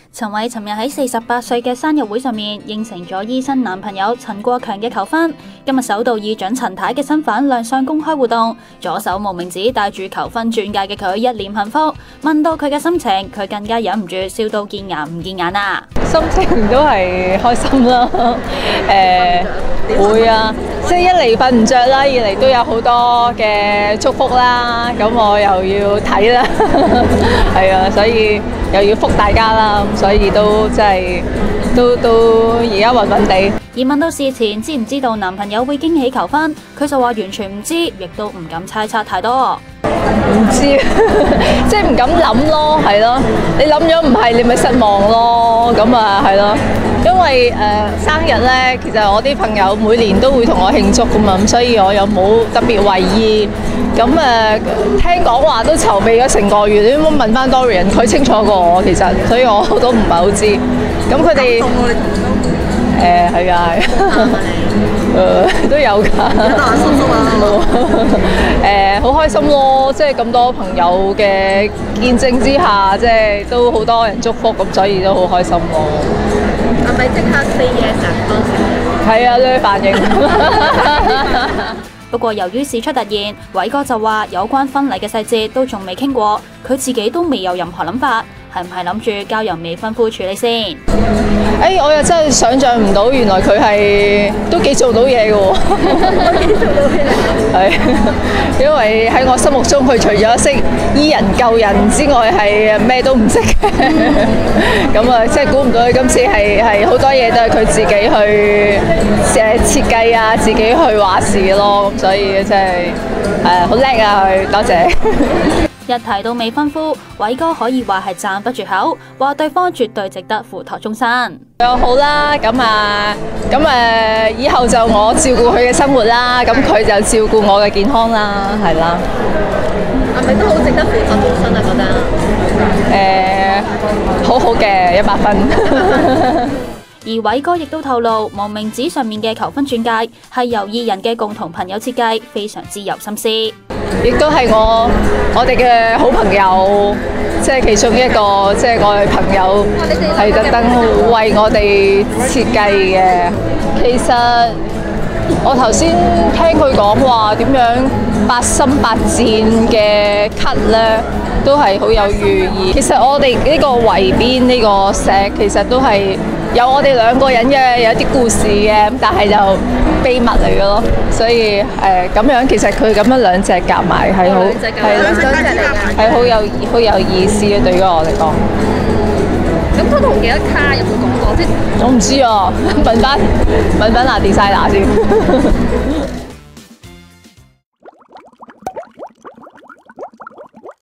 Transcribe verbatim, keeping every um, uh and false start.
陳偉尋日喺四十八歲嘅生日會上面應承咗醫生男朋友陳國強嘅求婚，今日首度以準陳太嘅身份亮相公開活動，左手無名指帶住求婚鑽戒嘅佢一臉幸福，問到佢嘅心情，佢更加忍唔住笑到見牙唔見眼啊！ 心情都係開心啦，誒、呃、會啊，即係一嚟瞓唔着啦，二嚟都有好多嘅祝福啦，咁我又要睇啦，係啊，所以又要覆大家啦，咁所以都真係都都而家暈暈地。 而問到事前知唔知道男朋友會驚喜求婚，佢就話完全唔知，亦都唔敢猜測太多。 唔知，即係唔敢諗咯，係咯。你諗咗唔係，你咪失望咯。咁啊，係咯。因為誒、呃、生日咧，其實我啲朋友每年都會同我慶祝噶嘛，咁所以我又冇特別為意。咁誒、呃、聽講話都籌備咗成個月，你應該問翻 Dorian， 佢清楚過我其實，所以我都唔係好知。咁佢哋誒係啊係。誒都有㗎，誒好開心咯！即係咁多朋友嘅見證之下，即係都好多人祝福，咁所以都好開心咯。 係咪即刻 say yes 啊？當時係啊，呢啲反應。 不過由於事出突然，偉哥就話有關婚禮嘅細節都仲未傾過，佢自己都未有任何諗法，係唔係諗住交由未婚夫處理先？誒、 哎，我又真係想像唔到，原來佢係都幾做到嘢嘅喎。幾做到嘢？係，因為喺我心目中，佢除咗識醫人救人之外，係咩都唔識嘅。咁啊，即係估唔到佢今次係係好多嘢都係佢自己去誒設計啊，自己去話事咯。咁所以真係誒好叻啊！佢多謝。 一提到未婚夫，偉哥可以話係讚不絕口，話對方絕對值得付託終身。 又好啦，咁啊，咁誒，以後就我照顧佢嘅生活啦，咁佢就照顧我嘅健康啦，係啦。 係咪都好值得付託終身啊？覺得？ 誒、呃，好好嘅，一百分。 而偉哥亦都透露，無名指上面嘅求婚鑽戒係由二人嘅共同朋友設計，非常之有心思。 亦都係我我哋嘅好朋友，即係其中一個，即係我嘅朋友係特登為我哋設計嘅。其實我頭先聽佢講話點樣八心八箭嘅 cut 咧，都係好有寓意。其實我哋呢個圍邊呢個石，其實都係有我哋兩個人嘅有啲故事嘅，咁但係就秘密嚟嘅咯。所以誒咁樣，其實佢咁樣兩隻夾埋係好係兩隻嚟㗎，係好有好有意思嘅，對於我嚟講。 咁佢同幾多卡有冇講過？即我唔知啊，問翻問翻嗱 designer 先。